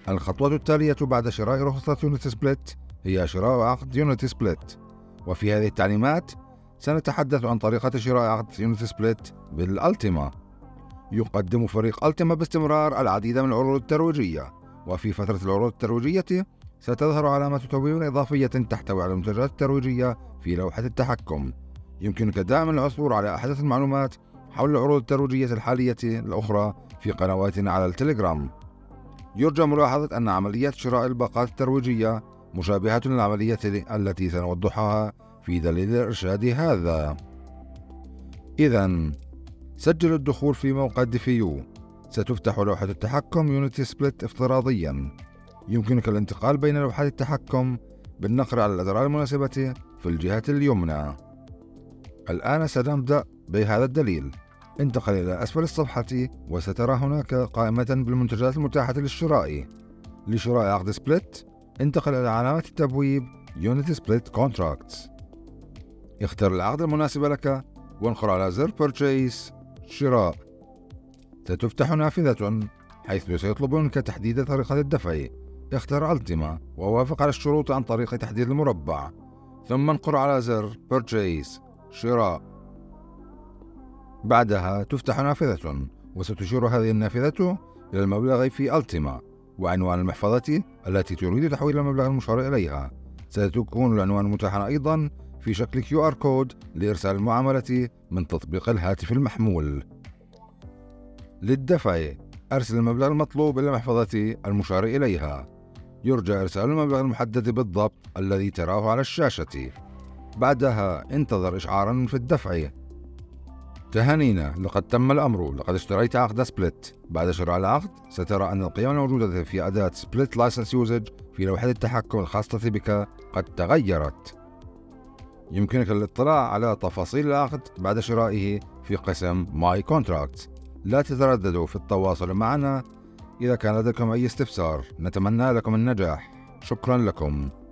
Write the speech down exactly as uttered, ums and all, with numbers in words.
الخطوة التالية بعد شراء رخصة يونت سبليت هي شراء عقد يونت سبليت، وفي هذه التعليمات سنتحدث عن طريقة شراء عقد يونت سبليت بالألتيما. يقدم فريق ألتيما باستمرار العديد من العروض الترويجية، وفي فترة العروض الترويجية ستظهر علامة تبويب إضافية تحتوي على المنتجات الترويجية في لوحة التحكم. يمكنك دائما العثور على أحدث المعلومات حول العروض الترويجية الحالية الأخرى في قنواتنا على التليجرام. يرجى ملاحظة أن عملية شراء الباقات الترويجية مشابهة للعملية التي سنوضحها في دليل الإرشاد هذا. إذن سجل الدخول في موقع ديفيو. ستفتح لوحة التحكم يونت سبليت افتراضيا. يمكنك الانتقال بين لوحات التحكم بالنقر على الأزرار المناسبة في الجهة اليمنى. الآن سنبدأ بهذا الدليل. انتقل إلى أسفل الصفحة وسترى هناك قائمة بالمنتجات المتاحة للشراء. لشراء عقد سبليت انتقل إلى علامة التبويب يونت سبليت كونتراكتس. اختر العقد المناسب لك وانقر على زر Purchase شراء. ستفتح نافذة حيث سيطلب منك تحديد طريقة الدفع. اختر ألتيما ووافق على الشروط عن طريق تحديد المربع، ثم انقر على زر Purchase شراء. بعدها تفتح نافذة وستشير هذه النافذة إلى المبلغ في ألتيما وعنوان المحفظة التي تريد تحويل المبلغ المشار إليها. ستكون العنوان متاحا أيضا في شكل كيو آر كود لإرسال المعاملة من تطبيق الهاتف المحمول. للدفع أرسل المبلغ المطلوب إلى المحفظة المشار إليها. يرجى إرسال المبلغ المحدد بالضبط الذي تراه على الشاشة. بعدها انتظر إشعارا في الدفع. تهانينا، لقد تم الأمر. لقد اشتريت عقد سبليت. بعد شراء العقد سترى أن القيم الموجودة في أداة سبليت لايسنس يوزج في لوحة التحكم الخاصة بك قد تغيرت. يمكنك الاطلاع على تفاصيل العقد بعد شرائه في قسم ماي كونتراكتس. لا تترددوا في التواصل معنا إذا كان لديكم أي استفسار. نتمنى لكم النجاح. شكرا لكم.